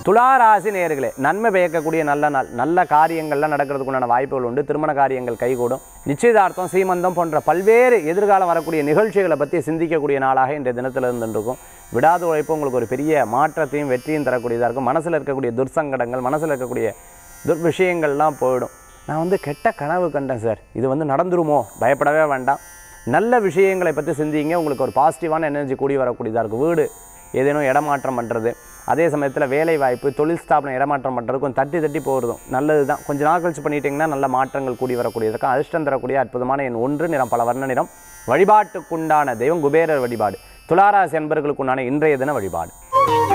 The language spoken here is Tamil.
துளாராசி நேயர்களே, நன்மை பயக்கக்கூடிய நல்ல நாள். நல்ல காரியங்கள்லாம் நடக்கிறதுக்குண்டான வாய்ப்புகள் உண்டு. திருமண காரியங்கள் கைகூடும். நிச்சயதார்த்தம், சீமந்தம் போன்ற பல்வேறு எதிர்காலம் வரக்கூடிய நிகழ்ச்சிகளை பற்றி சிந்திக்கக்கூடிய நாளாக இன்றைய தினத்தில் இருந்துருக்கும். விடாத உழைப்பு உங்களுக்கு ஒரு பெரிய மாற்றத்தையும் வெற்றியும் தரக்கூடியதாக இருக்கும். மனசில் இருக்கக்கூடிய துர்சங்கடங்கள், மனசில் இருக்கக்கூடிய விஷயங்கள்லாம் போயிடும். நான் கெட்ட கனவு கண்டேன் சார், இது நடந்துருமோ, பயப்படவே வேண்டாம். நல்ல விஷயங்களை பற்றி சிந்திங்க. உங்களுக்கு ஒரு பாசிட்டிவான எனர்ஜி கூடி வரக்கூடியதாக இருக்கும். வீடு ஏதேனும் இடமாற்றம் பண்ணுறது, அதே சமயத்தில் வேலை வாய்ப்பு, தொழில் ஸ்தாபனம் இடமாற்றம் பண்ணுறது கொஞ்சம் தட்டி போகிறதும் நல்லது தான். கொஞ்சம் நாள் கழிச்சு பண்ணிட்டீங்கன்னா நல்ல மாற்றங்கள் கூடி வரக்கூடியதற்கும் அதிர்ஷ்டம் தரக்கூடிய அற்புதமான எண் 1, நிறம் பல வர்ண நிறம். வழிபாட்டுக்குண்டான தெய்வம் குபேரர் வழிபாடு. துளாராசி என்பர்களுக்குண்டான இன்றைய தின வழிபாடு.